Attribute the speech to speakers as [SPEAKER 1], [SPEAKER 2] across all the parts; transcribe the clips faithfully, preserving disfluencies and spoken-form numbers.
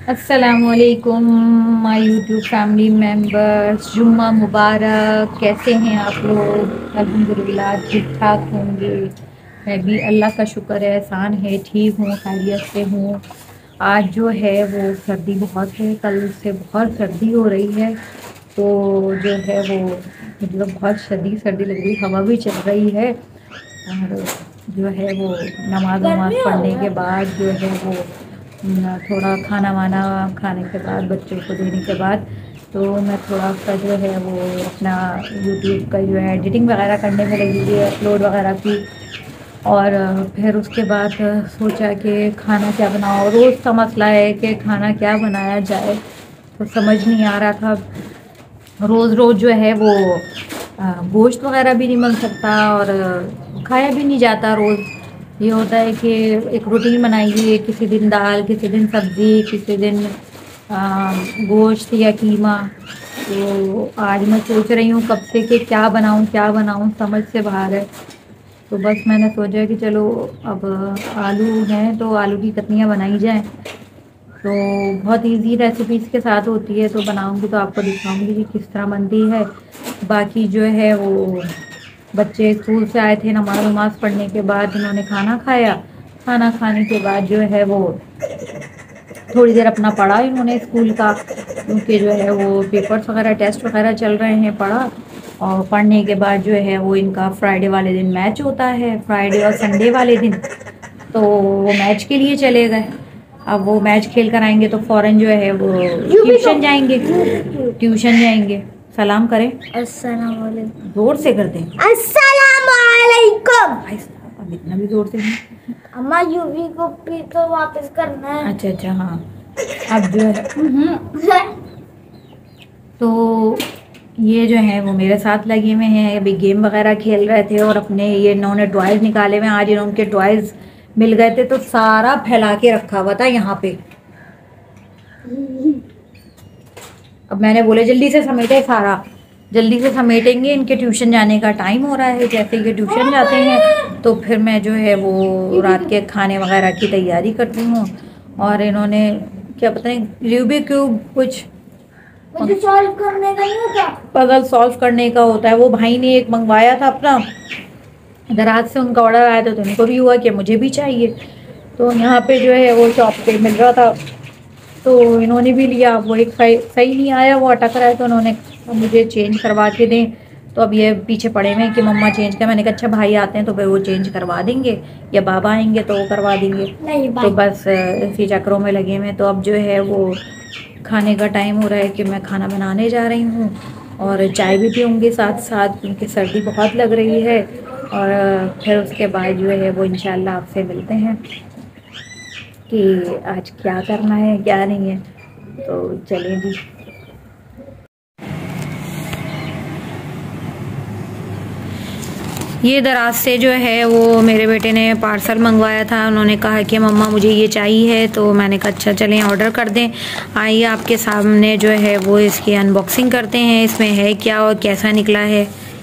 [SPEAKER 1] अस्सलामुअलैकुम my YouTube family members, जुम्मा मुबारक। कैसे हैं आप लोग? अल्हम्दुलिल्लाह ठीक ठाक होंगे। मैं भी अल्लाह का शुक्र है, एहसान है, ठीक हूँ, खैरियत से हूँ। आज जो है वो सर्दी बहुत है, कल से बहुत सर्दी हो रही है। तो जो है वो मतलब बहुत शदीद सर्दी लग रही, हवा भी चल रही है। और जो है वो नमाज वमाज पढ़ने के बाद जो है वो न, थोड़ा खाना वाना खाने के बाद बच्चों को देने के बाद तो मैं थोड़ा सा जो है वो अपना यूट्यूब का जो है एडिटिंग वगैरह करने में लगी हुई है, अपलोड वगैरह की। और अ, फिर उसके बाद अ, सोचा कि खाना क्या बनाओ। रोज़ का मसला है कि खाना क्या बनाया जाए, तो समझ नहीं आ रहा था। रोज़ रोज़ जो है वो अ, गोश्त वगैरह भी नहीं बन सकता और अ, खाया भी नहीं जाता रोज़। ये होता है कि एक रूटीन बनाइए, किसी दिन दाल, किसी दिन सब्ज़ी, किसी दिन अ, गोश्त या कीमा। तो आज मैं सोच रही हूँ कब से कि क्या बनाऊँ क्या बनाऊँ, समझ से बाहर है। तो बस मैंने सोचा कि चलो अब आलू हैं तो आलू की कतलियाँ बनाई जाएँ। तो बहुत इजी रेसिपीज़ के साथ होती है, तो बनाऊंगी तो आपको दिखाऊंगी कि किस तरह बनती है। बाकी जो है वो बच्चे स्कूल से आए थे, नमाज वमाज पढ़ने के बाद इन्होंने खाना खाया। खाना खाने के बाद जो है वो थोड़ी देर अपना पढ़ा इन्होंने स्कूल का, क्योंकि जो है वो पेपर्स वगैरह टेस्ट वगैरह चल रहे हैं। पढ़ा और पढ़ने के बाद जो है वो इनका फ्राइडे वाले दिन मैच होता है, फ्राइडे और संडे वाले दिन। तो वो मैच के लिए चले गए। अब वो मैच खेल कर आएंगे तो फौरन जो है वो ट्यूशन जाएंगे, ट्यूशन जाएंगे। सलाम करें। अस्सलाम वालेकुम। जोर से कर दें।
[SPEAKER 2] अस्सलाम वालेकुम।
[SPEAKER 1] भाई साहब, अब इतना भी जोर से नहीं।
[SPEAKER 2] अम्मा यूवी को भी तो वापस करना है।
[SPEAKER 1] अच्छा अच्छा, हाँ। अब जो है तो ये जो है वो मेरे साथ लगे हुए हैं, अभी गेम वगैरह खेल रहे थे और अपने ये इन्होंने टॉयज निकाले हुए हैं। आज इन्होंने टॉयज मिल गए थे तो सारा फैला के रखा हुआ था यहाँ पे। अब मैंने बोले जल्दी से समेटे, सारा जल्दी से समेटेंगे, इनके ट्यूशन जाने का टाइम हो रहा है। जैसे ये ट्यूशन जाते हैं तो फिर मैं जो है वो रात के खाने वगैरह की तैयारी करती हूँ। और इन्होंने क्या पता नहीं रूबिक क्यूब कुछ
[SPEAKER 2] मुझे सॉल्व करने का नहीं होता,
[SPEAKER 1] पजल सॉल्व करने का होता है। वो भाई ने एक मंगवाया था अपना, दराज से उनका ऑर्डर आया था तो उनको भी हुआ कि मुझे भी चाहिए। तो यहाँ पे जो है वो शॉप पे मिल रहा था तो इन्होंने भी लिया। वो एक सही नहीं आया, वो अटक रहा है, तो उन्होंने मुझे चेंज करवा के दें। तो अब ये पीछे पड़े हुए हैं कि मम्मा चेंज कर। मैंने कहा अच्छा भाई आते हैं तो फिर वो चेंज करवा देंगे, या बाबा आएंगे तो वो करवा देंगे।
[SPEAKER 2] नहीं
[SPEAKER 1] तो बस इसी चक्रों में लगे हुए हैं। तो अब जो है वो खाने का टाइम हो रहा है कि मैं खाना बनाने जा रही हूँ और चाय भी पीऊँगी साथ साथ, क्योंकि सर्दी बहुत लग रही है। और फिर उसके बाद जो है वो इंशाल्लाह आपसे मिलते हैं कि आज क्या करना है क्या नहीं है। तो चलें जी। ये दराज से जो है वो मेरे बेटे ने पार्सल मंगवाया था। उन्होंने कहा कि मम्मा मुझे ये चाहिए, तो मैंने कहा अच्छा चलें ऑर्डर कर दें। आइए आपके सामने जो है वो इसकी अनबॉक्सिंग करते हैं, इसमें है क्या और कैसा निकला है।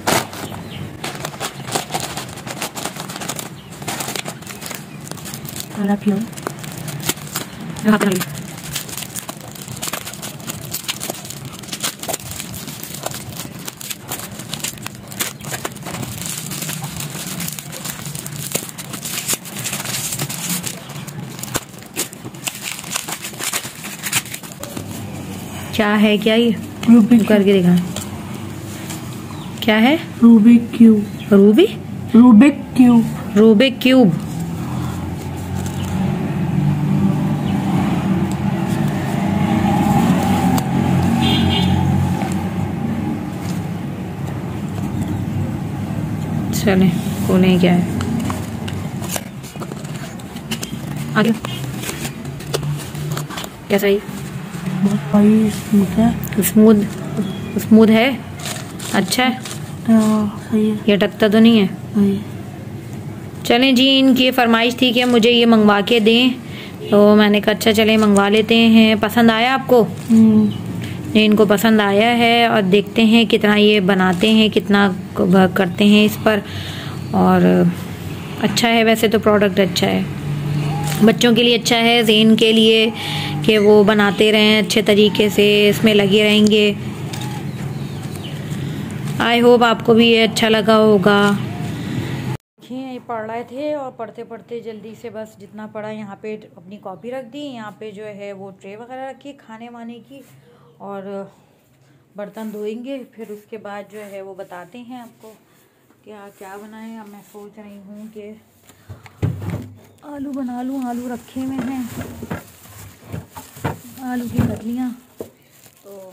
[SPEAKER 1] क्या है, क्या ये
[SPEAKER 2] रूबिक
[SPEAKER 1] करके दिखा, क्या है?
[SPEAKER 2] Rubik cube.
[SPEAKER 1] Ruby
[SPEAKER 2] Rubik cube.
[SPEAKER 1] Rubik cube. चलें खोलें, क्या है आगे, कैसा है?
[SPEAKER 2] बहुत भाई स्मूथ है।
[SPEAKER 1] स्मूथ स्मूथ है, अच्छा है।
[SPEAKER 2] हाँ, सही है।
[SPEAKER 1] ये टकता तो नहीं है?
[SPEAKER 2] सही।
[SPEAKER 1] चलें जी, इनकी फरमाइश थी कि मुझे ये मंगवा के दें, तो मैंने कहा अच्छा चलें मंगवा लेते हैं। पसंद आया आपको? ये इनको पसंद आया है और देखते हैं कितना ये बनाते हैं, कितना करते हैं इस पर। और अच्छा है वैसे तो, प्रोडक्ट अच्छा है, बच्चों के लिए अच्छा है, ज़ेन के लिए कि वो बनाते रहें अच्छे तरीके से, इसमें लगे रहेंगे। आई होप आपको भी ये अच्छा लगा होगा। देखिए ये पढ़ रहे थे और पढ़ते पढ़ते जल्दी से बस जितना पढ़ा यहाँ पे अपनी कॉपी रख दी। यहाँ पे जो है वो ट्रे वगैरह रखी खाने वाने की, और बर्तन धोएंगे। फिर उसके बाद जो है वो बताते हैं आपको क्या क्या बनाएं। अब मैं सोच रही हूँ कि आलू बना लूँ, आलू रखे हुए हैं, आलू की कतलियाँ। तो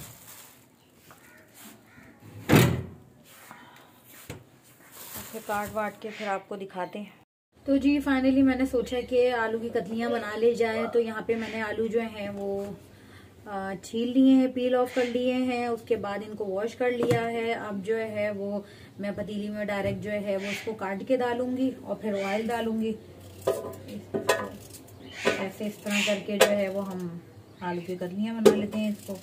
[SPEAKER 1] फिर काट वाट के फिर आपको दिखाते हैं। तो जी फाइनली मैंने सोचा कि आलू की कतलियाँ बना ले जाए। तो यहाँ पे मैंने आलू जो हैं वो छील लिए हैं, पील ऑफ कर लिए हैं, उसके बाद इनको वॉश कर लिया है। अब जो है वो मैं पतीली में डायरेक्ट जो है वो इसको काट के डालूंगी और फिर ऑयल डालूंगी। ऐसे इस तरह करके जो है वो हम आलू की कतलियाँ बना लेते हैं इसको।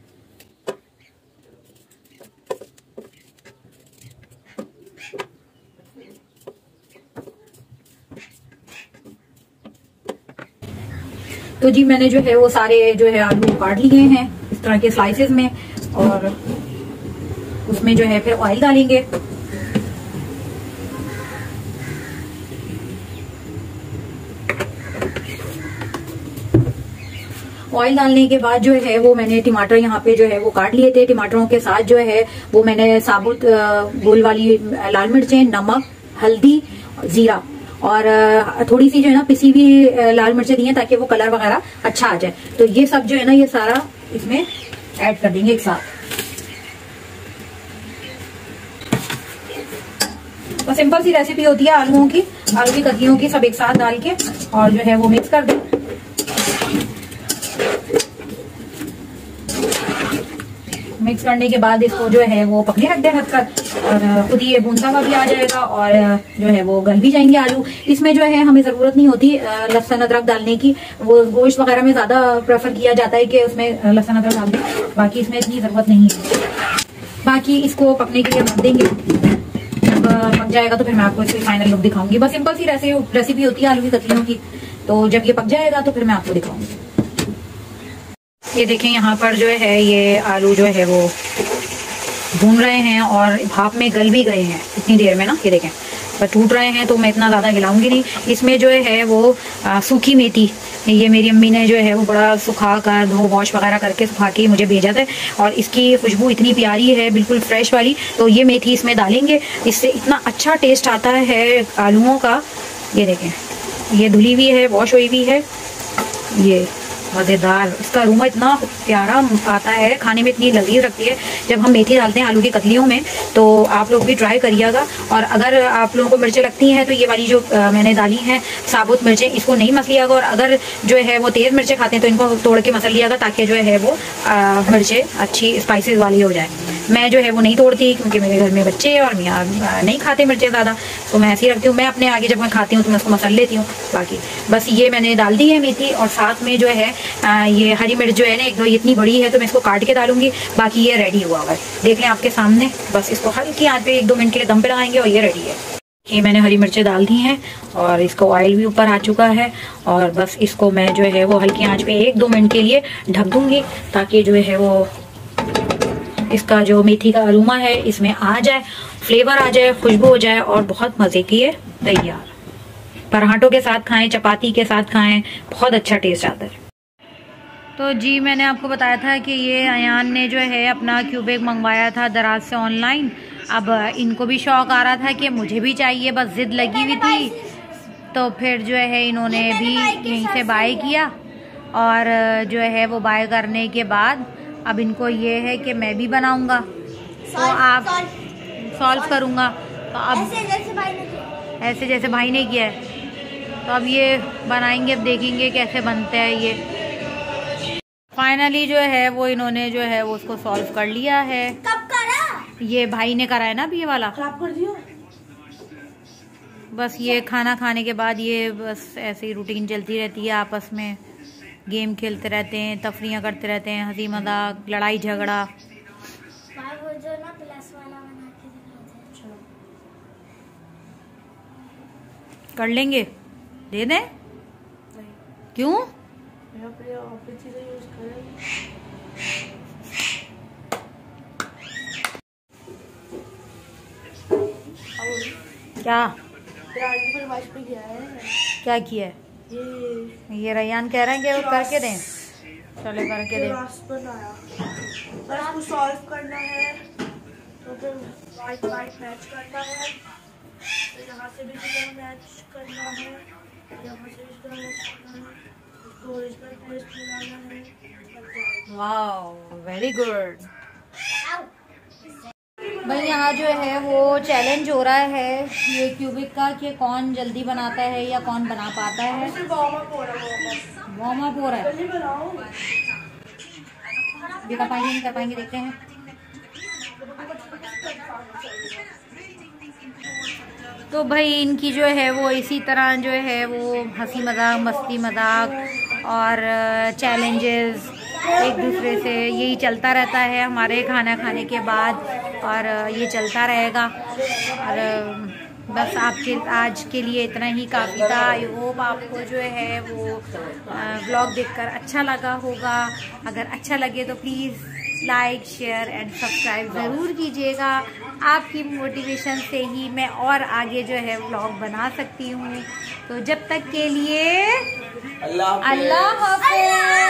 [SPEAKER 1] तो जी मैंने जो है वो सारे जो है आलू काट लिए हैं इस तरह के स्लाइसेस में, और उसमें जो है फिर ऑयल डालेंगे। ऑयल डालने के बाद जो है वो मैंने टमाटर यहाँ पे जो है वो काट लिए थे। टमाटरों के साथ जो है वो मैंने साबुत गोल वाली लाल मिर्चें, नमक, हल्दी, जीरा और थोड़ी सी जो है ना पिसी हुई लाल मिर्चें दी हैं ताकि वो कलर वगैरह अच्छा आ जाए। तो ये सब जो है ना ये सारा इसमें ऐड कर देंगे एक साथ। तो सिंपल सी रेसिपी होती है आलूओं की, आलू की कतलियों की, सब एक साथ डाल के और जो है वो मिक्स कर दें। मिक्स करने के बाद इसको जो है वो पकने रख दें ढककर, और खुद ही ये भूनता हुआ भी आ जाएगा और जो है वो गल भी जाएंगे आलू। इसमें जो है हमें जरूरत नहीं होती लहसुन अदरक डालने की। वो गोश्त वगैरह में ज्यादा प्रेफर किया जाता है कि उसमें लहसुन अदरक डाल दें, बाकी इसमें इतनी जरूरत नहीं है। बाकी इसको पकने के लिए रख देंगे, जब पक जाएगा तो फिर मैं आपको इसकी फाइनल लुक दिखाऊंगी। बस सिंपल सी रेसिपी होती है आलू की कतलियों की। तो जब ये पक जाएगा तो फिर मैं आपको दिखाऊंगी। ये देखें यहाँ पर जो है ये आलू जो है वो भून रहे हैं और भाप में गल भी गए हैं इतनी देर में ना। ये देखें पर टूट रहे हैं, तो मैं इतना ज़्यादा हिलाऊंगी नहीं। इसमें जो है वो आ, सूखी मेथी, ये मेरी अम्मी ने जो है वो बड़ा सुखा कर धो वॉश वगैरह करके सुखा के मुझे भेजा था, और इसकी खुशबू इतनी प्यारी है, बिल्कुल फ्रेश वाली। तो ये मेथी इसमें डालेंगे, इससे इतना अच्छा टेस्ट आता है आलूओं का। ये देखें ये धुली हुई है, वॉश हुई हुई है, ये मज़ेदार, इसका अरोमा इतना प्यारा आता है, खाने में इतनी लजीज रखती है जब हम मेथी डालते हैं आलू की कतलियों में। तो आप लोग भी ट्राई करिएगा। और अगर आप लोगों को मिर्चें लगती हैं तो ये वाली जो आ, मैंने डाली हैं साबुत मिर्चें, इसको नहीं मस लियागा। और अगर जो है वो तेज़ मिर्चें खाते हैं तो इनको तोड़ के मसल लियागा ताकि जो है वो मिर्चें अच्छी स्पाइसेस वाली हो जाए। मैं जो है वो नहीं तोड़ती क्योंकि मेरे घर में बच्चे और मियाँ नहीं खाते मिर्चें ज़्यादा, तो मैं ऐसे ही रखती हूँ। मैं अपने आगे जब मैं खाती हूँ तो मैं उसको मसल लेती हूँ। बाकी बस ये मैंने डाल दी है मेथी, और साथ में जो है आ, ये हरी मिर्च जो है ना एक दो इतनी बड़ी है तो मैं इसको काट के डालूंगी। बाकी ये रेडी हुआ हुआ है, देख लें आपके सामने। बस इसको हल्की आंच पे एक दो मिनट के लिए दम पे लगाएंगे और ये रेडी है। ये मैंने हरी मिर्चें डाल दी हैं और इसको ऑयल भी ऊपर आ चुका है, और बस इसको मैं जो है वो हल्की आंच पे एक दो मिनट के लिए ढक दूंगी ताकि जो है वो इसका जो मेथी का अरोमा है इसमें आ जाए, फ्लेवर आ जाए, खुशबू हो जाए, और बहुत मजे की है तैयार। पराठों के साथ खाएं, चपाती के साथ खाएं, बहुत अच्छा टेस्ट आता है। तो जी मैंने आपको बताया था कि ये अयान ने जो है अपना क्यूबेक मंगवाया था दराज से ऑनलाइन। अब इनको भी शौक आ रहा था कि मुझे भी चाहिए, बस जिद लगी हुई थी। तो फिर जो है इन्होंने भी यहीं से बाय किया, और जो है वो बाय करने के बाद अब इनको ये है कि मैं भी बनाऊंगा, तो आप सॉल्व करूंगा। तो अब ऐसे जैसे भाई ने किया ऐसे जैसे भाई ने किया है, तो अब ये बनाएंगे, अब देखेंगे कैसे बनते हैं ये। फाइनली जो है वो इन्होंने जो है वो उसको सॉल्व कर लिया है। कब करा? ये भाई ने करा है ना अभी ये वाला। खराब कर दिया। बस ये खाना खाने के बाद ये बस ऐसे ही रूटीन चलती रहती है, आपस में गेम खेलते रहते हैं, तफरियाँ करते रहते हैं, हंसी मजाक, लड़ाई झगड़ा। वो जो ना प्लस वाला बना के दिखाते हैं, कर लेंगे, दे दें? क्यों
[SPEAKER 2] अपने ऑफिस चीजें यूज करें।
[SPEAKER 1] क्या
[SPEAKER 2] फरमाइश पे किया है।
[SPEAKER 1] क्या किया है?
[SPEAKER 2] ये
[SPEAKER 1] ये रैयान कह रहे हैं कि वो करके दें। चले करके दें।
[SPEAKER 2] बनाया बस उसको सॉल्व करना है, तो फिर वाइट वाइट मैच करना है, तो यहाँ से भी कलर मैच करना है, यहाँ से भी कलर मैच करना है, उसको ओरिजिनल टेस्ट मिलाना है।
[SPEAKER 1] Wow very good. भाई यहाँ जो है वो चैलेंज हो रहा है ये क्यूबिक का कि कौन जल्दी बनाता है या कौन बना पाता है। वार्म अप हो रहा है। ये कर पाएंगे नहीं कर पाएंगे देखते हैं। तो भाई इनकी जो है वो इसी तरह जो है वो हंसी मजाक मस्ती मजाक और चैलेंजेस एक दूसरे से यही चलता रहता है हमारे खाना खाने के बाद, और ये चलता रहेगा। और बस आपके आज के लिए इतना ही काफ़ी था। आई होप आपको जो है वो व्लॉग देखकर अच्छा लगा होगा। अगर अच्छा लगे तो please like share and subscribe ज़रूर कीजिएगा। आपकी मोटिवेशन से ही मैं और आगे जो है व्लॉग बना सकती हूँ। तो जब तक के लिए अल्लाह हाफ़िज़।